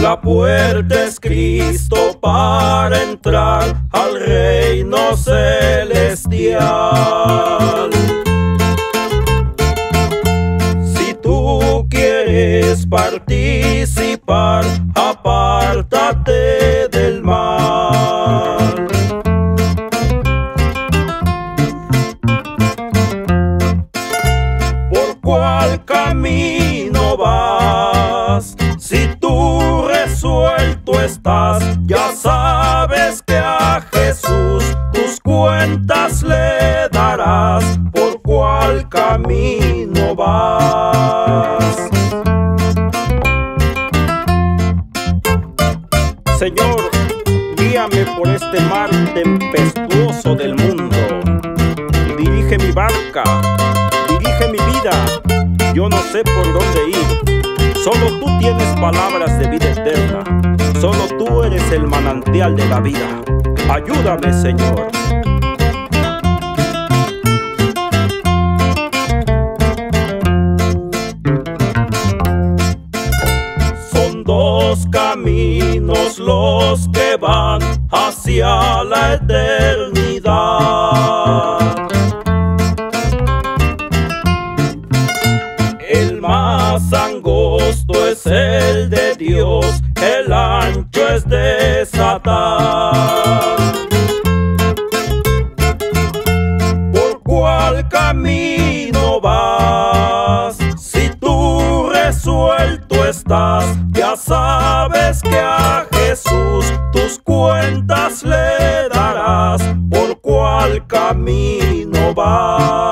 La puerta es Cristo para entrar al reino celestial. Si tú quieres participar, apártate del mal. ¿Por cuál camino vas? Si tú resuelto estás, ya sabes que a Jesús tus cuentas le darás. ¿Por cuál camino vas? Señor, guíame por este mar tempestuoso del mundo. Dirige mi barca, dirige mi vida. Yo no sé por dónde ir. Solo tú tienes palabras de vida eterna. Solo tú eres el manantial de la vida. Ayúdame, Señor. Son dos caminos los que van hacia la eternidad. El más angosto es el de Dios, el ancho es de Satán. ¿Por cuál camino vas? Si tú resuelto estás, ya sabes que a Jesús tus cuentas le darás. ¿Por cuál camino vas?